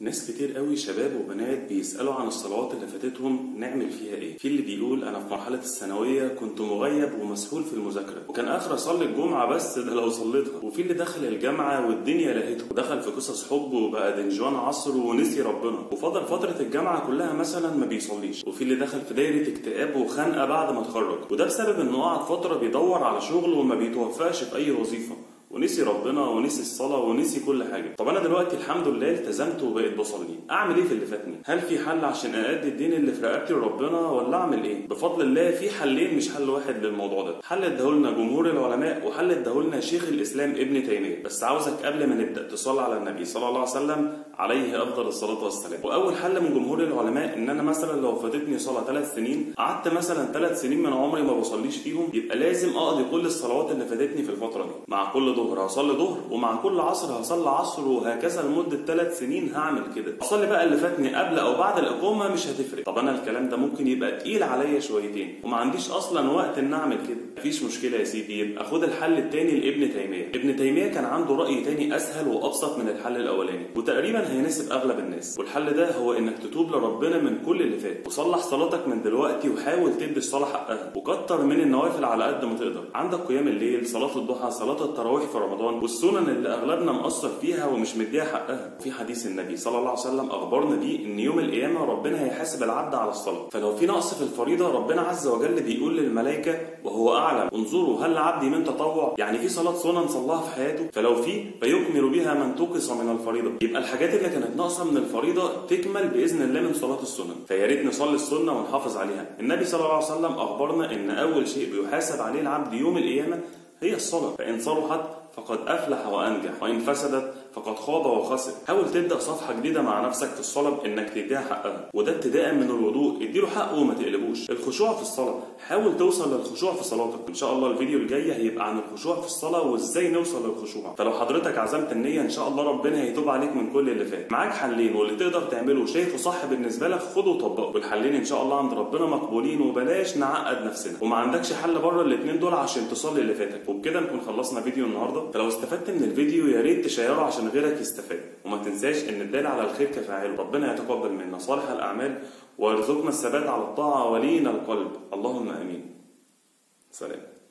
ناس كتير قوي شباب وبنات بيسألوا عن الصلوات اللي فاتتهم نعمل فيها ايه. في اللي بيقول انا في مرحلة الثانوية كنت مغيب ومسحول في المذاكرة وكان اخر اصلي الجمعة بس ده لو صليتها. وفي اللي دخل الجامعة والدنيا لهته ودخل في قصص حب وبقى دنجوان عصر ونسي ربنا وفضل فترة الجامعة كلها مثلا ما بيصليش. وفي اللي دخل في دايرة اكتئاب وخنقة بعد ما اتخرج وده بسبب انه قعد فترة بيدور على شغل وما بيتوفقش في اي وظيفة ونسي ربنا ونسي الصلاة ونسي كل حاجة. طب انا دلوقتي الحمد لله التزمت وبقيت بصلي، اعمل ايه في اللي فاتني؟ هل في حل عشان اادي الدين اللي في رقبتي لربنا ولا اعمل ايه؟ بفضل الله في حلين مش حل واحد للموضوع ده. حل اداهولنا جمهور العلماء وحل اداهولنا شيخ الاسلام ابن تيمية. بس عاوزك قبل ما نبدا تصلي على النبي صلى الله عليه وسلم عليه افضل الصلاة والسلام. واول حل من جمهور العلماء ان انا مثلا لو فاتتني صلاة 3 سنين قعدت مثلا 3 سنين من عمري ما بصليش فيهم، يبقى لازم اقضي كل الصلوات اللي فاتتني في الفترة دي. مع كل ظهر هصلي ظهر ومع كل عصر هصلي عصر وهكذا لمده 3 سنين هعمل كده. اصلي بقى اللي فاتني قبل او بعد الاقامه مش هتفرق. طب انا الكلام ده ممكن يبقى تقيل عليا شويتين وما عنديش اصلا وقت ان اعمل كده. مفيش مشكله يا سيدي، يبقى خد الحل التاني لابن تيميه. ابن تيميه كان عنده راي تاني اسهل وابسط من الحل الاولاني وتقريبا هيناسب اغلب الناس، والحل ده هو انك تتوب لربنا من كل اللي فات وصلح صلاتك من دلوقتي وحاول تدي الصلاه حقها وكتر من النوافل على قد ما تقدر. عندك قيام الليل، صلاه الضحى، صلاه التراويح في رمضان والسنن اللي اغلبنا مقصر فيها ومش مديها حقها. في حديث النبي صلى الله عليه وسلم اخبرنا بيه ان يوم القيامه ربنا هيحاسب العبد على الصلاه، فلو في نقص في الفريضه ربنا عز وجل بيقول للملائكه وهو اعلم انظروا هل لعبدي من تطوع، يعني في صلاه سنن صلاها في حياته، فلو في فيكمل بها من تقص من الفريضه. يبقى الحاجات اللي كانت ناقصه من الفريضه تكمل باذن الله من صلاه السنن، فيا ريت نصلي السنه ونحافظ عليها. النبي صلى الله عليه وسلم اخبرنا ان اول شيء بيحاسب عليه العبد يوم القيامه هي الصلاه، فان صلحت فقد أفلح وأنجح وإن فسدت فقد خاب وخسر. حاول تبدأ صفحة جديدة مع نفسك في الصلاة بإنك تديها حقها، وده ابتداء من الوضوء. اديله حقه وما تقلبوش. الخشوع في الصلاة، حاول توصل للخشوع في صلاتك. إن شاء الله الفيديو الجاي هيبقى عن الخشوع في الصلاة وإزاي نوصل للخشوع. فلو حضرتك عزمت النية إن شاء الله ربنا هيتوب عليك من كل اللي فات. معاك حلين واللي تقدر تعمله شايفه صح بالنسبة لك خده وطبقه، والحلين إن شاء الله عند ربنا مقبولين وبلاش نعقد نفسنا. وما عندكش حل بره الاثنين دول عشان تصلي اللي فاتك. وبكده نكون خلصنا فيديو النهارده. فلو استفدت من الفيديو يا ريت تشيره عشان غيرك يستفاد، وما تنساش ان الدال على الخير كفاعله. ربنا يتقبل منا صالح الاعمال ويرزقنا الثبات على الطاعه ولين القلب. اللهم امين. سلام.